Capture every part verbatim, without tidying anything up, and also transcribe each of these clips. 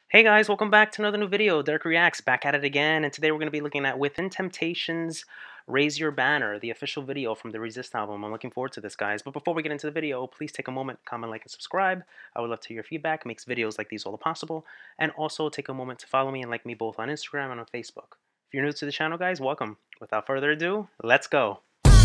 Hey guys, welcome back to another new video. Dereck Reacts, back at it again, and today we're going to be looking at Within Temptation's Raise Your Banner, the official video from the Resist album. I'm looking forward to this, guys. But before we get into the video, please take a moment, comment, like, and subscribe. I would love to hear your feedback. It makes videos like these all possible. And also take a moment to follow me and like me both on Instagram and on Facebook. If you're new to the channel, guys, welcome. Without further ado, let's go.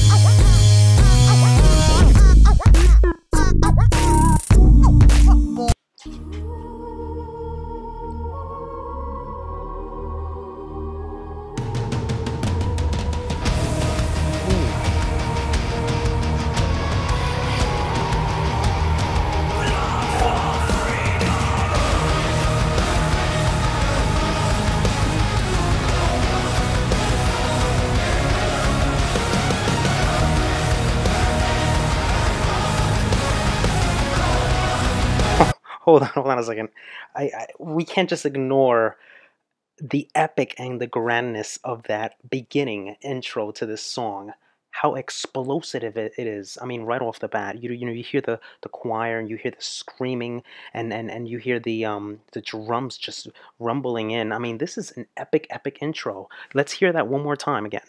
Hold on, hold on a second. I, I we can't just ignore the epic and the grandness of that beginning intro to this song. How explosive it, it is. I mean, right off the bat, you you know you hear the the choir and you hear the screaming and and and you hear the um the drums just rumbling in. I mean, this is an epic epic intro. Let's hear that one more time again.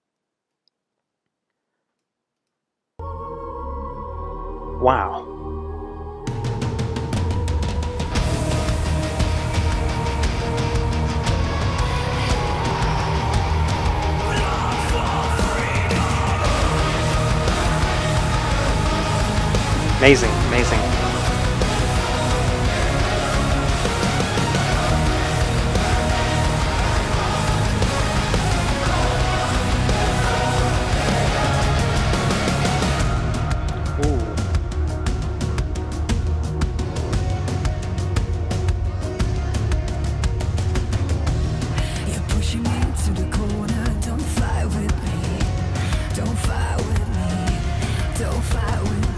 Wow. Amazing, amazing. Ooh. You're pushing me to the corner. Don't fight with me. Don't fight with me. Don't fight with me.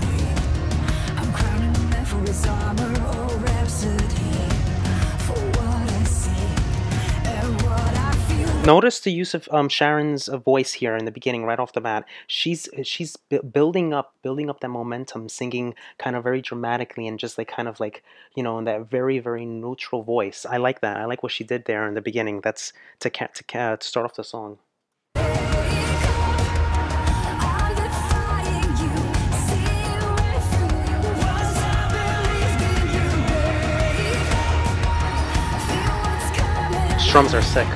For his armor or rhapsody, for what I see and what I feel. Notice the use of um, Sharon's uh, voice here in the beginning, right off the bat. She's she's building up, building up that momentum, singing kind of very dramatically and just like kind of like you know in that very very neutral voice. I like that. I like what she did there in the beginning. That's to ca to ca to start off the song. Drums are sick.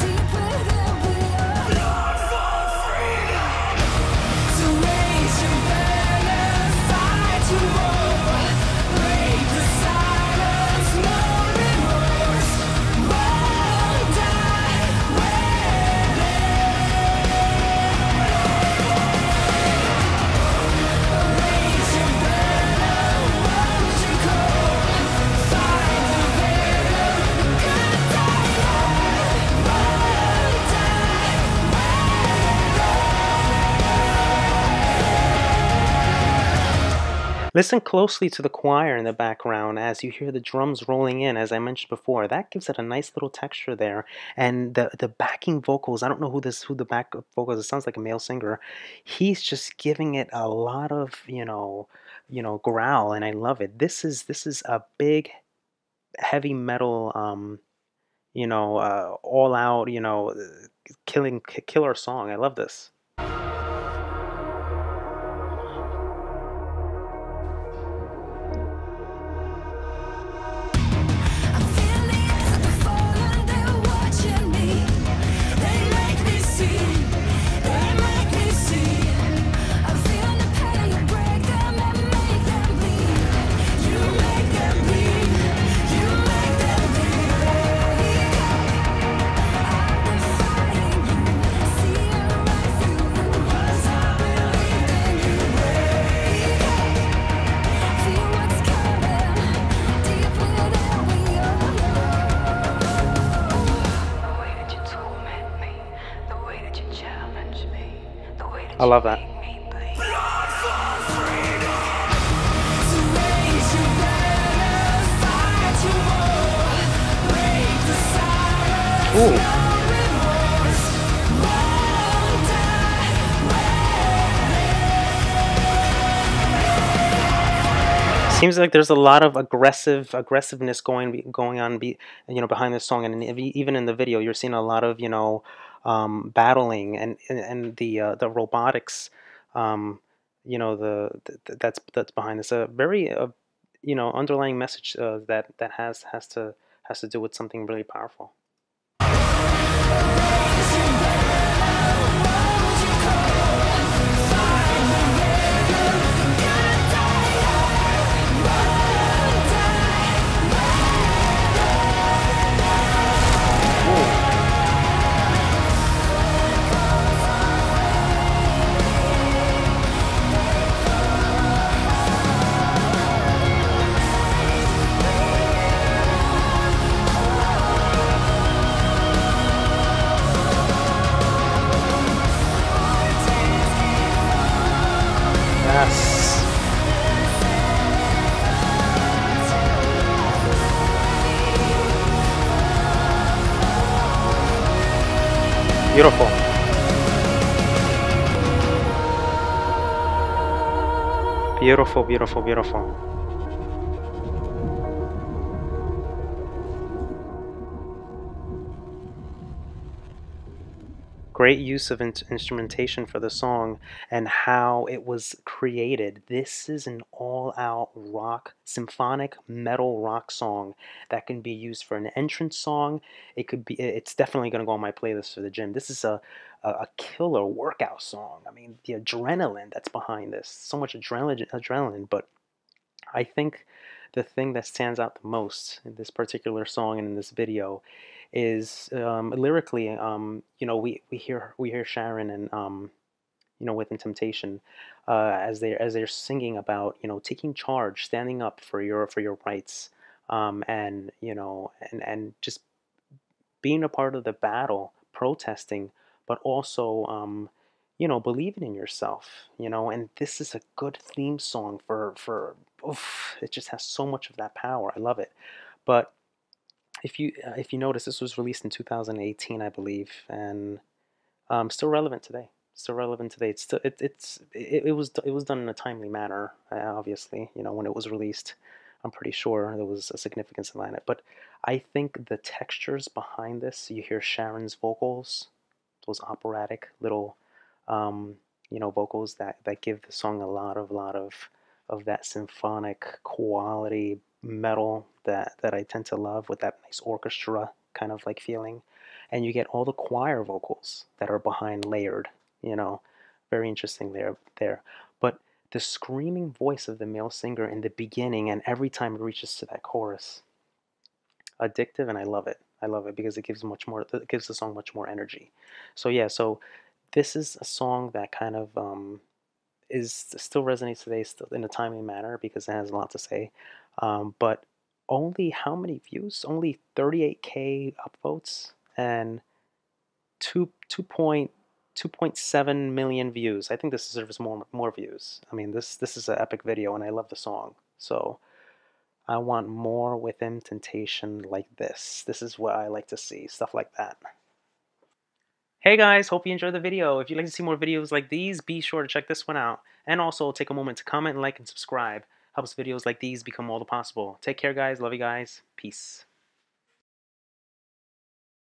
Listen closely to the choir in the background as you hear the drums rolling in, as I mentioned before. That gives it a nice little texture there. And the the backing vocals, I don't know who this who the back vocals, it sounds like a male singer. He's just giving it a lot of, you know, you know, growl, and I love it. This is this is a big heavy metal um, you know, uh, all out, you know, killing killer song. I love this. I love that. Ooh. Seems like there's a lot of aggressive aggressiveness going going on, be, you know, behind this song, and if you- even in the video, you're seeing a lot of, you know, um, battling and and, and the uh, the robotics, um, you know, the, the that's that's behind this. A very uh, you know, underlying message uh, that that has has to has to do with something really powerful. Yes. Beautiful. Beautiful, beautiful, beautiful. Great use of in instrumentation for the song and how it was created. This is an all-out rock, symphonic metal rock song that can be used for an entrance song. It could be. It's definitely going to go on my playlist for the gym. This is a, a a killer workout song. I mean, the adrenaline that's behind this. So much adrenaline, adrenaline, but I think the thing that stands out the most in this particular song and in this video is um, lyrically. Um, you know, we, we hear we hear Sharon and um, you know, Within Temptation, uh, as they as they're singing about, you know, taking charge, standing up for your for your rights, um, and you know, and and just being a part of the battle, protesting, but also, um, you know, believing in yourself, you know. And this is a good theme song for for. Oof, it just has so much of that power. I love it. But if you uh, if you notice, this was released in two thousand eighteen, I believe, and um, still relevant today. Still relevant today. It's still it, it's it, it was it was done in a timely manner. Uh, obviously, you know, when it was released, I'm pretty sure there was a significance behind it. But I think the textures behind this, you hear Sharon's vocals, those operatic little, um, you know, vocals that that give the song a lot of lot of of that symphonic quality metal that that I tend to love with that nice orchestra kind of like feeling, and you get all the choir vocals that are behind layered, you know, very interesting there there. But the screaming voice of the male singer in the beginning and every time it reaches to that chorus, addictive, and I love it. I love it because it gives much more. It gives the song much more energy. So yeah, so this is a song that kind of um, is still resonates today, still in a timely manner because it has a lot to say. Um, but only how many views? Only thirty-eight k upvotes and two two point two point seven million views. I think this deserves more more views. I mean, this this is an epic video, and I love the song. So I want more Within Temptation like this. This is what I like to see, stuff like that. Hey guys, hope you enjoyed the video. If you'd like to see more videos like these, be sure to check this one out. And also take a moment to comment, like, and subscribe. Helps videos like these become all the possible. Take care guys, love you guys, peace.